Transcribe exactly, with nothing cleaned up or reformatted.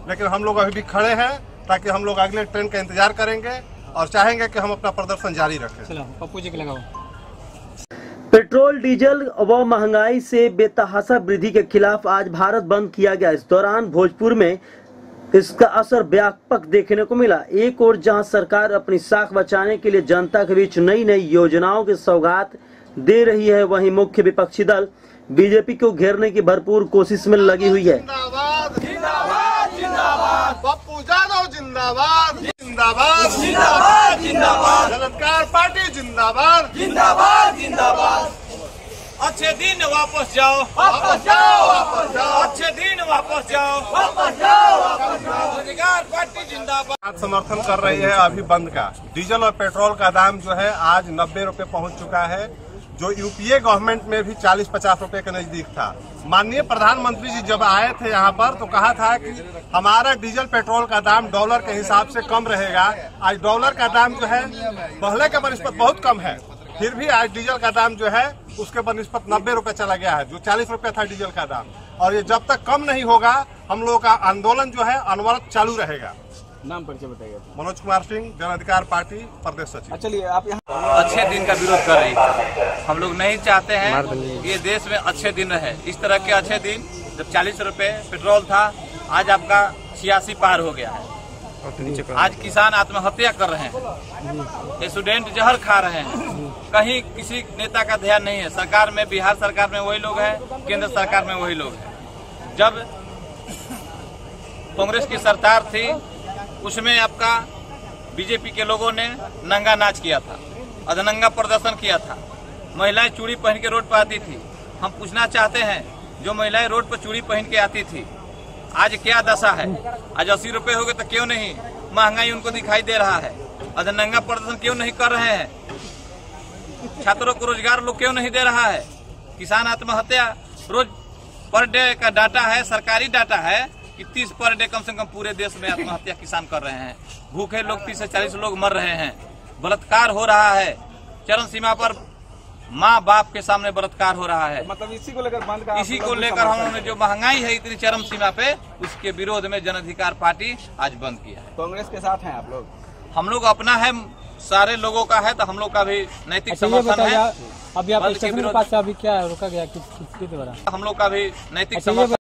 लेकिन हम लोग अभी भी खड़े हैं ताकि हम लोग अगले ट्रेन का इंतजार करेंगे और चाहेंगे कि हम अपना प्रदर्शन जारी रखें। चलो पप्पू जी के लगाओ। पेट्रोल डीजल व महंगाई से बेतहाशा वृद्धि के खिलाफ आज भारत बंद किया गया। इस दौरान भोजपुर में इसका असर व्यापक देखने को मिला। एक ओर जहां सरकार अपनी साख बचाने के लिए जनता के बीच नई नई योजनाओं की सौगात दे रही है, वहीं मुख्य विपक्षी दल बीजेपी को घेरने की भरपूर कोशिश में लगी हुई है। जिंदाबाद जिंदाबाद जिंदाबाद पप्पू यादव जिंदाबाद जिंदाबाद जिंदाबाद जिंदाबाद जनाधिकार पार्टी जिंदाबाद जिंदाबाद जिंदाबाद। अच्छे दिन वापस जाओ वापस जाओ वापस जाओ अच्छे दिन वापस जाओ वापस जाओ वापस जाओ। जनाधिकार पार्टी जिंदाबाद। समर्थन कर रही है अभी बंद का। डीजल और पेट्रोल का दाम जो है आज नब्बे रुपए पहुंच चुका है, जो यूपीए गवर्नमेंट में भी चालीस पचास रुपए के नजदीक था। माननीय प्रधानमंत्री जी जब आए थे यहाँ पर तो कहा था कि हमारा डीजल पेट्रोल का दाम डॉलर के हिसाब से कम रहेगा। आज डॉलर का दाम जो है पहले के बनिस्पत बहुत कम है, फिर भी आज डीजल का दाम जो है उसके बनिस्पत नब्बे रुपए चला गया है, जो चालीस रुपए था डीजल का दाम। और ये जब तक कम नहीं होगा हम लोगों का आंदोलन जो है अनवरत चालू रहेगा। नाम परिचय बताइए। मनोज कुमार सिंह, जनाधिकार पार्टी प्रदेश सचिव। चलिए आप यहाँ अच्छे दिन का विरोध कर रही है। हम लोग नहीं चाहते हैं कि ये देश में अच्छे दिन रहे। इस तरह के अच्छे दिन जब चालीस रुपए पेट्रोल था आज आपका छियासी पार हो गया है। आज किसान आत्महत्या कर रहे हैं, स्टूडेंट जहर खा रहे हैं। कहीं किसी नेता का ध्यान नहीं है। सरकार में, बिहार सरकार में वही लोग हैं, केंद्र सरकार में वही लोग हैं। जब कांग्रेस की सरकार थी उसमें आपका बीजेपी के लोगों ने नंगा नाच किया था, अधनंगा प्रदर्शन किया था। महिलाएं चूड़ी पहन के रोड पर आती थी। हम पूछना चाहते हैं, जो महिलाएं रोड पर चूड़ी पहन के आती थी आज क्या दशा है? आज अस्सी रुपए हो गए तो क्यों नहीं? महंगाई उनको दिखाई दे रहा है। अधनंगा प्रदर्शन क्यों नहीं कर रहे हैं? छात्रों को रोजगार लोग क्यों नहीं दे रहा है? किसान आत्महत्या रोज पर डे का डाटा है, सरकारी डाटा है कि तीस पर डे कम से कम पूरे देश में आत्महत्या किसान कर रहे हैं। भूखे लोग तीस से चालीस लोग मर रहे हैं। बलात्कार हो रहा है, चरम सीमा पर माँ बाप के सामने बलात्कार हो रहा है। मतलब इसी को लेकर बंद का इसी को लेकर हम लोगों ने जो महंगाई है इतनी चरम सीमा पे, उसके विरोध में जनाधिकार पार्टी आज बंद किया है। कांग्रेस के साथ हैं आप लोग? हम लोग अपना है, सारे लोगों का है, तो हम लोग का भी नैतिक समर्थन है। अभी आप स्टेशन के पास से अभी क्या रोका गया, किसके द्वारा? हम लोग का भी नैतिक समर्थन